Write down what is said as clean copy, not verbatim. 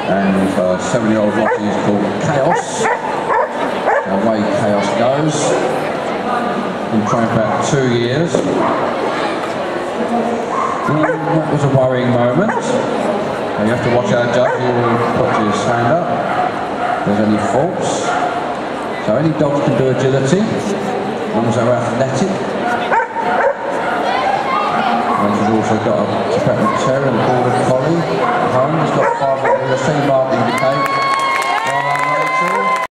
and 7-year-old Lottie is called Kaoss. Away Kaoss goes. Been trained for about 2 years. That was a worrying moment. You have to watch our judge, he will put his hand up if there's any faults. So any dogs can do agility, as long as they're athletic. And he's also got a Tibetan Terrier and a Border Collie at home. He's got 5 of the C mark indicate.